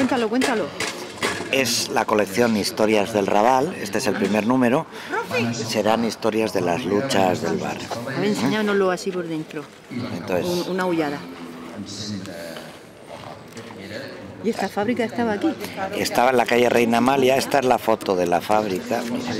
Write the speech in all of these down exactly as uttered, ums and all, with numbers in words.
Cuéntalo, cuéntalo. Es la colección Historias del Raval, este es el primer número, serán historias de las luchas del barrio. A ver, enséñanoslo así por dentro. Entonces, Un, una aullada. ¿Y esta fábrica estaba aquí? Estaba en la calle Reina Amalia, esta es la foto de la fábrica, mira,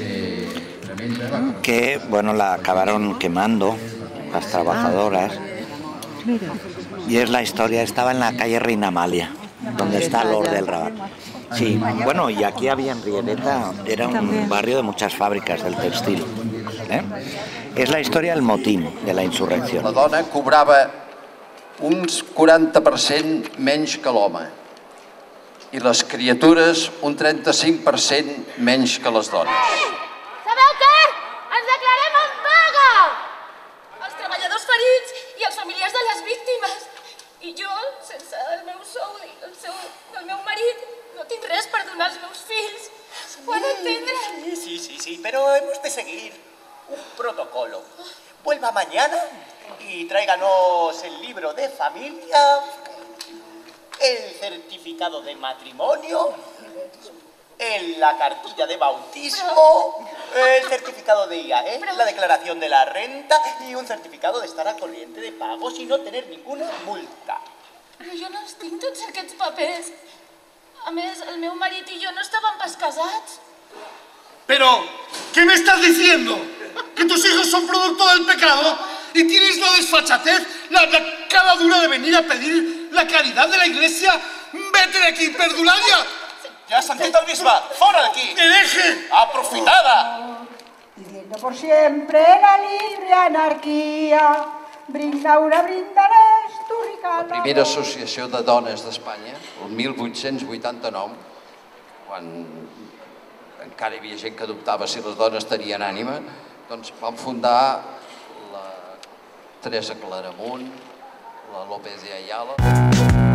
que, bueno, la acabaron quemando las trabajadoras. Mira. Y es la historia, estaba en la calle Reina Amalia, donde está Lord del Raval. Sí, bueno, y aquí había en Riereta, era un barrio de muchas fàbriques del textil. Eh? És la història del motín de la insurrecció. La dona cobrava uns quaranta per cent menys que l'home i les criatures un trenta-cinc per cent menys que les dones. Sabeu què? Ens declarem en vaga! Els treballadors ferits i els familiars de les víctimes. I jo, sense el meu sou i el seu del meu marit, no tinc res per donar als meus fills. ¿Se puede entender? Sí, sí, sí, pero hemos de seguir un protocolo. Vuelva mañana y tráiganos el libro de familia, el certificado de matrimonio, el, la cartilla de bautismo, el certificado de I A E, la declaración de la renta y un certificado de estar a corriente de pagos y no tener ninguna multa. Però jo no els tinc tots aquests papers. A més, el meu marit i jo no estàvem pas casats. Pero, ¿qué me estás diciendo? ¿Que tus hijos son producto del pecado? ¿Y tienes la desfachatez, la, la cara dura de venir a pedir la caridad de la iglesia? ¡Vete de aquí, perdularia! Ja has sentit el bisbe! Fora d'aquí! ¡Hereje! ¡Aprofitada! Viviendo por siempre la libre anarquía, brinda una brindarés tu rica... La primera associació de dones d'Espanya, el mil vuit-cents vuitanta-nou, quan encara hi havia gent que dubtava si les dones tenien ànima, doncs van fundar la Teresa Claramunt, la López de Ayala...